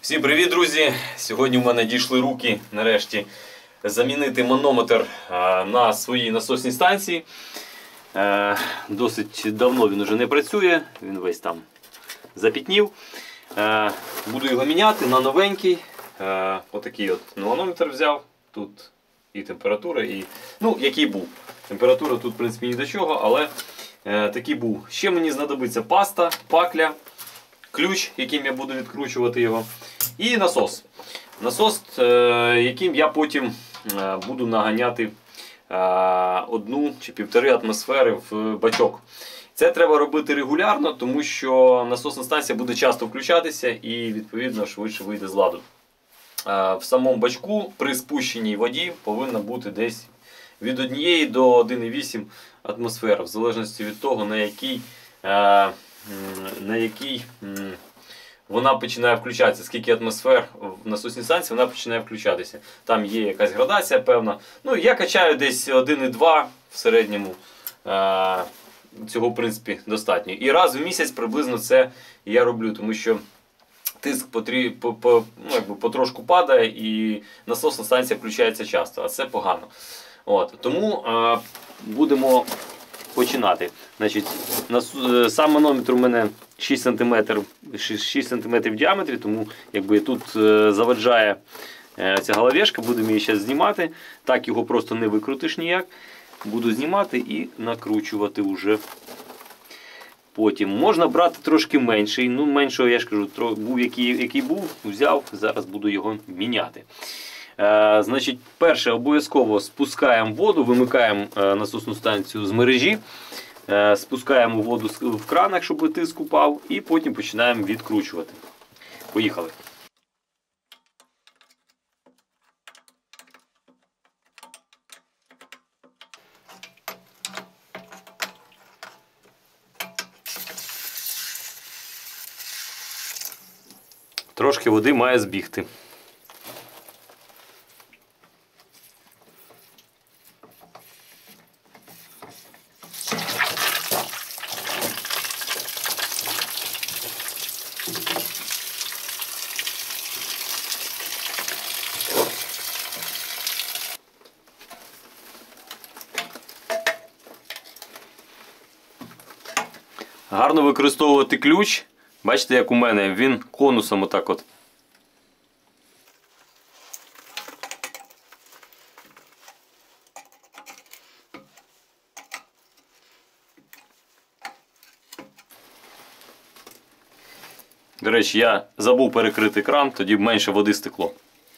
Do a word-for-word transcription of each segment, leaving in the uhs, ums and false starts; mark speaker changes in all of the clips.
Speaker 1: Всім привіт, друзі! Сьогодні в мене дійшли руки нарешті замінити манометр на своїй насосній станції. Досить давно він вже не працює, він весь там запітнів. Буду його міняти на новенький. Отакий от манометр взяв. Тут і температура, і ну, який був. Температура тут в принципі ні до чого, але такий був. Ще мені знадобиться паста, пакля, ключ, яким я буду відкручувати його, і насос. Насос, яким я потім буду наганяти одну чи півтори атмосфери в бачок. Це треба робити регулярно, тому що насосна станція буде часто включатися і відповідно швидше вийде з ладу. В самому бачку при спущеній воді повинна бути десь від однієї до однієї цілої вісім атмосфер, в залежності від того, на якій, на якій вона починає включатися, скільки атмосфер в насосній станції вона починає включатися. Там є якась градація певна. Ну, я качаю десь один і два в середньому. Цього, в принципі, достатньо. І раз в місяць приблизно це я роблю, тому що тиск потрі... по, по, ну, якби потрошку падає і насосна станція включається часто, а це погано. От. Тому е, будемо починати. Значить, нас, сам манометр у мене шість сантиметрів в діаметрі, тому якби тут е, заваджає е, ця головешка, будемо її зараз знімати. Так його просто не викрутиш ніяк. Буду знімати і накручувати вже потім. Можна брати трошки менший, ну меншого, я ж кажу, був який, який був, взяв, зараз буду його міняти. Е, значить, перше, обов'язково спускаємо воду, вимикаємо е, насосну станцію з мережі, е, спускаємо воду в кранах, щоб тиск упав, і потім починаємо відкручувати. Поїхали. Трошки води має збігти. Гарно використовувати ключ. Бачите, як у мене, він конусом отак от. До речі, я забув перекрити кран, тоді б менше води стекло.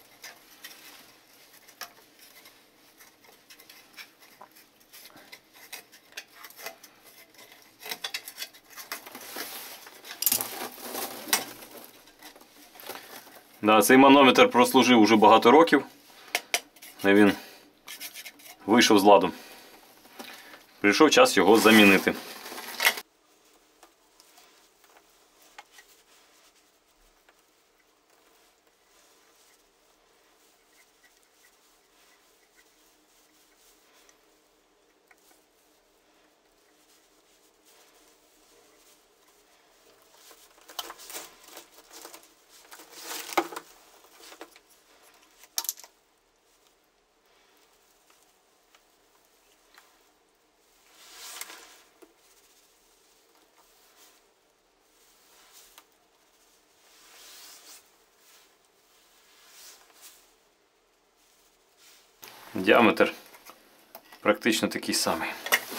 Speaker 1: Да, цей манометр прослужив уже багато років, і він вийшов з ладу. Прийшов час його замінити. Діаметр практично такий самий.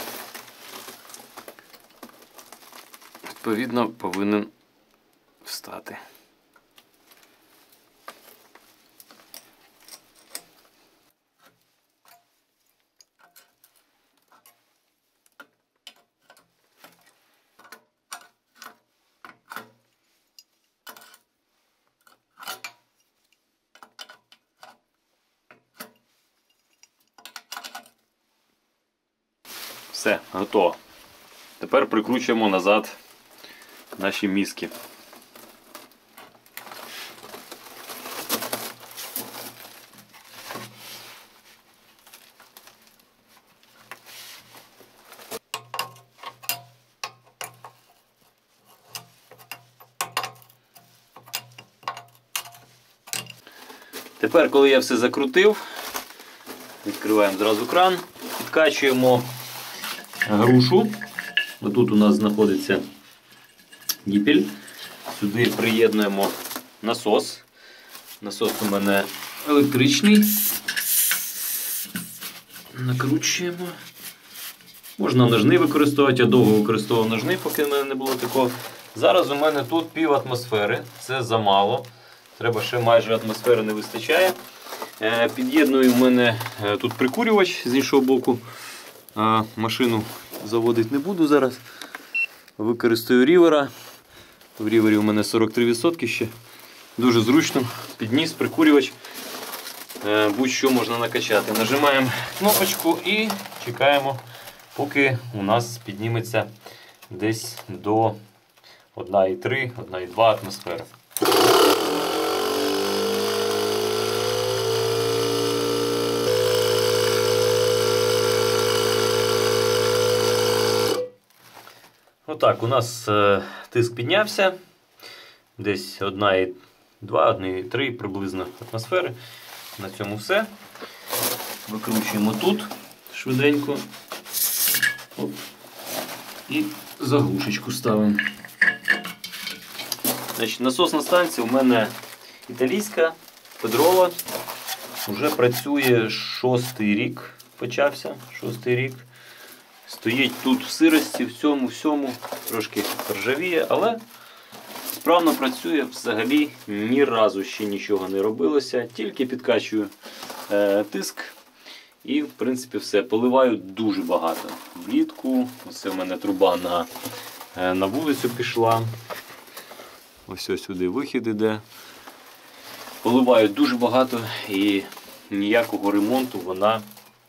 Speaker 1: Відповідно, повинен встати. Все, готово. Тепер прикручуємо назад наші мізки. Тепер, коли я все закрутив, відкриваємо зразу кран, підкачуємо грушу. Отут у нас знаходиться діпель. Сюди приєднуємо насос. Насос у мене електричний. Накручуємо. Можна ножни використовувати, я довго використовував ножни, поки в мене не було такого. Зараз у мене тут пів атмосфери, це замало. Треба ще майже атмосфери не вистачає. Під'єдную в мене тут прикурювач з іншого боку. Машину заводити не буду зараз. Використаю рівера. В рівері у мене сорок три відсотки ще. Дуже зручно. Підніс, прикурювач. Будь-що можна накачати. Нажимаємо кнопочку і чекаємо, поки у нас підніметься десь до одна цілих три - одна цілих два атмосфери. Отак, у нас е, тиск піднявся. Десь одна цілих два - одна цілих три приблизно атмосфери. На цьому все. Викручуємо тут швиденько. Оп. І заглушечку ставимо. Значить, насосна станція у мене італійська, Федорова. Вже працює шостий рік, почався, шостий рік. Стоїть тут в сирості, в цьому, всьому, трошки ржавіє, але справно працює, взагалі ні разу ще нічого не робилося, тільки підкачую е, тиск і в принципі все. Поливаю дуже багато. Влітку, ось у мене труба на, е, на вулицю пішла, ось ось сюди вихід іде. Поливаю дуже багато і ніякого ремонту вона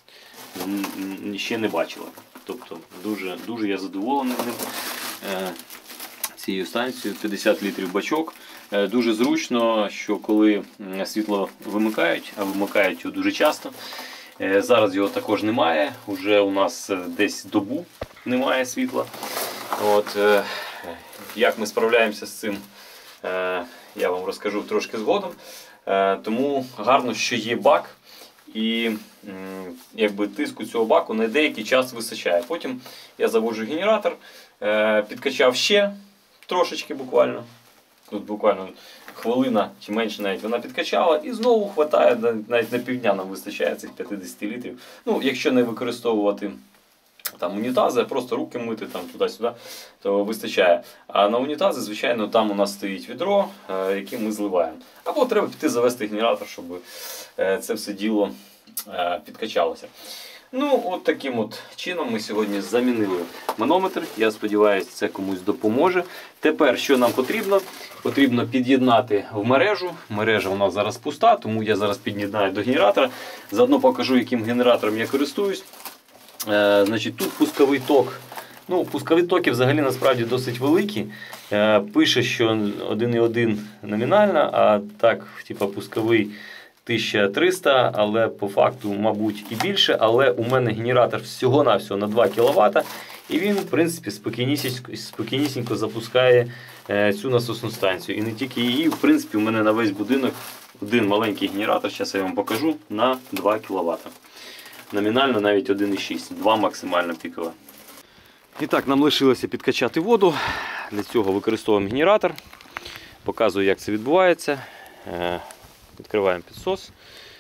Speaker 1: ще не бачила. Тобто дуже, дуже я задоволений ним. Е, цією станцією, п'ятдесят літрів бачок. Е, дуже зручно, що коли світло вимикають, а вимикають його дуже часто. Е, зараз його також немає, уже у нас десь добу немає світла. От, е, як ми справляємося з цим, е, я вам розкажу трошки згодом. Е, тому гарно, що є бак. І якби тиску цього баку на деякий час вистачає. Потім я заводжу генератор, підкачав ще трошечки буквально. Тут буквально хвилина чи менше навіть вона підкачала і знову вистачає, навіть на півдня нам вистачає цих п'ятдесят літрів. Ну, якщо не використовувати там унітази, а просто руки мити там туди-сюди, то вистачає. А на унітази, звичайно, там у нас стоїть відро, яке ми зливаємо. Або треба піти завести генератор, щоб це все діло підкачалося. Ну, от таким от чином ми сьогодні замінили манометр. Я сподіваюся, це комусь допоможе. Тепер, що нам потрібно? Потрібно під'єднати в мережу. Мережа у нас зараз пуста, тому я зараз під'єднаю до генератора. Заодно покажу, яким генератором я користуюсь. Е, значить, тут пусковий ток. Ну, пускові токи взагалі насправді досить великі. Е, пише, що один і один номінально, а так, типа, пусковий тисяча триста, але по факту, мабуть, і більше. Але у мене генератор всього-навсього на два кіловата. І він, в принципі, спокійнісінько, спокійнісінько запускає е, цю насосну станцію. І не тільки її, в принципі, у мене на весь будинок один маленький генератор, зараз я вам покажу, на два кіловата. Номінально навіть один і шість, два максимально пікове. І так, нам лишилося підкачати воду. Для цього використовуємо генератор. Показую, як це відбувається. Е, відкриваємо підсос,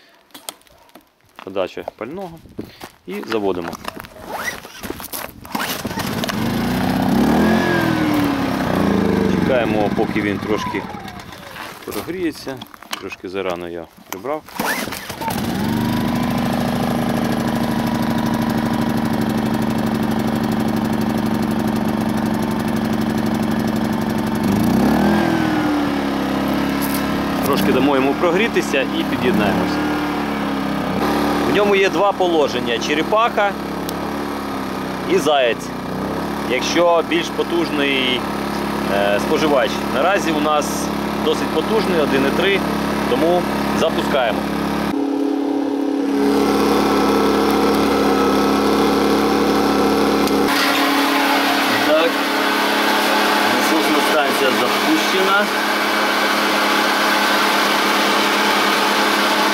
Speaker 1: подача пального і заводимо. Чекаємо, поки він трошки прогріється. Трошки зарано я прибрав. Трошки дамо йому прогрітися і під'єднаємося. В ньому є два положення: черепаха і заєць, якщо більш потужний е, споживач. Наразі у нас досить потужний, один і три, тому запускаємо. Так, насосна станція запущена.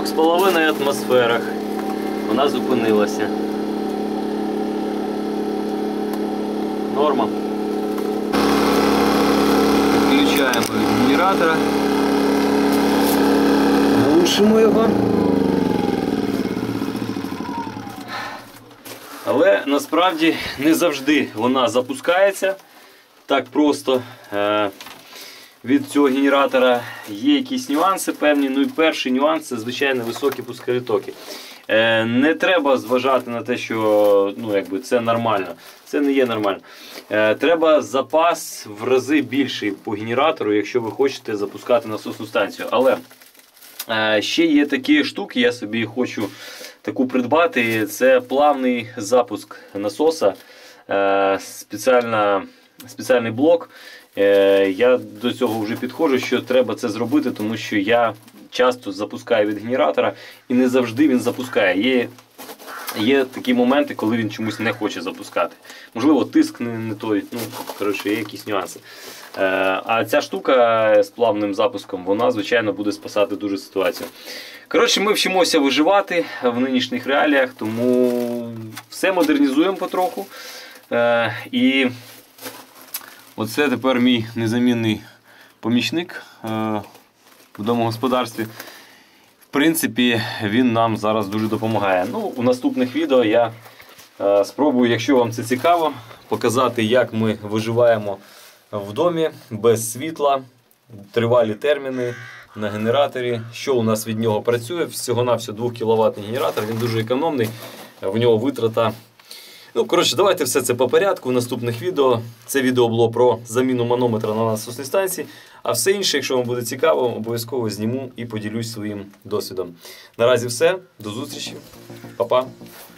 Speaker 1: трьох з половиною атмосферах вона зупинилася. Норма. Включаємо від генератора. Глушимо його. Але насправді не завжди вона запускається так просто. Від цього генератора є якісь нюанси певні. Ну і перший нюанс – це, звичайно, високі пускові токи. Не треба зважати на те, що ну, якби, це нормально. Це не є нормально. Треба запас в рази більший по генератору, якщо ви хочете запускати насосну станцію. Але ще є такі штуки, я собі хочу таку придбати. Це плавний запуск насоса, спеціальна, спеціальний блок. Я до цього вже підходжу, що треба це зробити, тому що я часто запускаю від генератора і не завжди він запускає. Є, є такі моменти, коли він чомусь не хоче запускати. Можливо, тиск не, не той, ну, коротше, є якісь нюанси. А ця штука з плавним запуском, вона, звичайно, буде спасати дуже ситуацію. Коротше, ми вчимося виживати в нинішніх реаліях, тому все модернізуємо потроху. І оце тепер мій незамінний помічник в домогосподарстві. В принципі, він нам зараз дуже допомагає. Ну, у наступних відео я спробую, якщо вам це цікаво, показати, як ми виживаємо в домі без світла, тривалі терміни на генераторі, що у нас від нього працює. Всього-навсього двохкіловатний генератор, він дуже економний, в нього витрата. Ну, коротше, давайте все це по порядку в наступних відео. Це відео було про заміну манометра на насосній станції. А все інше, якщо вам буде цікаво, обов'язково зніму і поділюсь своїм досвідом. Наразі все. До зустрічі. Па-па.